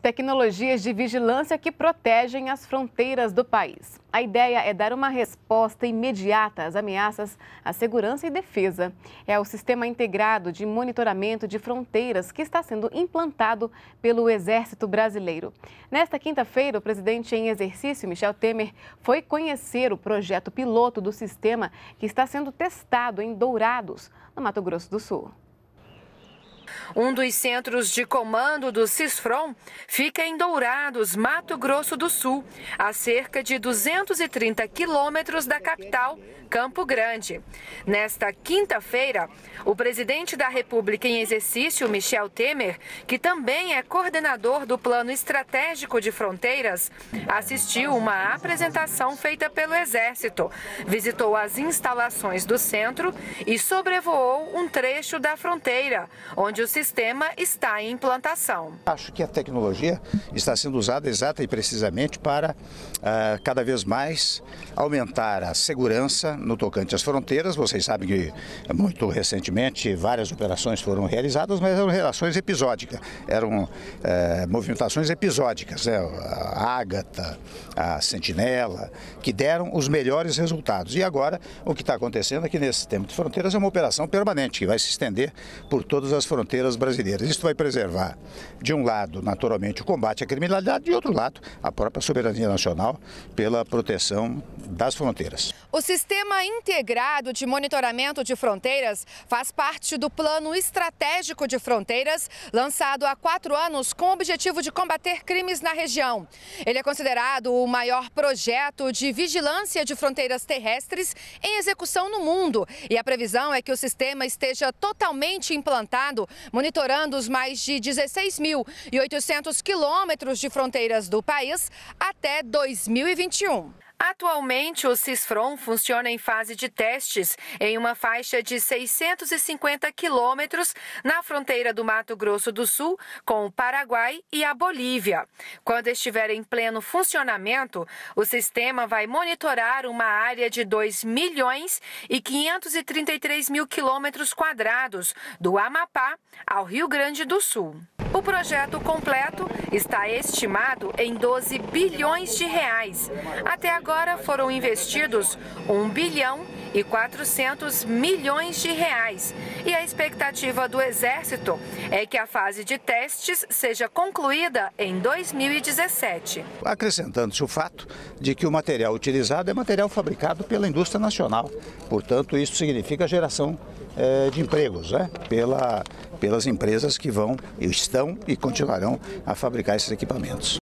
Tecnologias de vigilância que protegem as fronteiras do país. A ideia é dar uma resposta imediata às ameaças à segurança e defesa. É o Sistema Integrado de Monitoramento de Fronteiras que está sendo implantado pelo Exército Brasileiro. Nesta quinta-feira, o presidente em exercício, Michel Temer, foi conhecer o projeto piloto do sistema que está sendo testado em Dourados, no Mato Grosso do Sul. Um dos centros de comando do Sisfrom fica em Dourados, Mato Grosso do Sul, a cerca de 230 quilômetros da capital, Campo Grande. Nesta quinta-feira, o presidente da República em exercício, Michel Temer, que também é coordenador do Plano Estratégico de Fronteiras, assistiu uma apresentação feita pelo Exército, visitou as instalações do centro e sobrevoou um trecho da fronteira, onde o sistema está em implantação. Acho que a tecnologia está sendo usada exata e precisamente para cada vez mais aumentar a segurança no tocante às fronteiras. Vocês sabem que muito recentemente várias operações foram realizadas, mas eram relações episódicas, eram movimentações episódicas, né? A Ágata, a Sentinela, que deram os melhores resultados. E agora o que está acontecendo é que nesse tempo de fronteiras é uma operação permanente, que vai se estender por todas as fronteiras brasileiras. Isso vai preservar, de um lado, naturalmente, o combate à criminalidade, de outro lado, a própria soberania nacional pela proteção das fronteiras. O Sistema Integrado de Monitoramento de Fronteiras faz parte do Plano Estratégico de Fronteiras, lançado há 4 anos com o objetivo de combater crimes na região. Ele é considerado o maior projeto de vigilância de fronteiras terrestres em execução no mundo. E a previsão é que o sistema esteja totalmente implantado, monitorando os mais de 16.800 quilômetros de fronteiras do país até 2021. Atualmente, o Sisfrom funciona em fase de testes em uma faixa de 650 quilômetros na fronteira do Mato Grosso do Sul com o Paraguai e a Bolívia. Quando estiver em pleno funcionamento, o sistema vai monitorar uma área de 2.533.000 quilômetros quadrados, do Amapá ao Rio Grande do Sul. O projeto completo está estimado em 12 bilhões de reais. Até agora foram investidos 1.4 bilhões de reais. E a expectativa do Exército é que a fase de testes seja concluída em 2017. Acrescentando-se o fato de que o material utilizado é material fabricado pela indústria nacional. Portanto, isso significa a geração de empregos, né? Pelas empresas que estão e continuarão a fabricar esses equipamentos.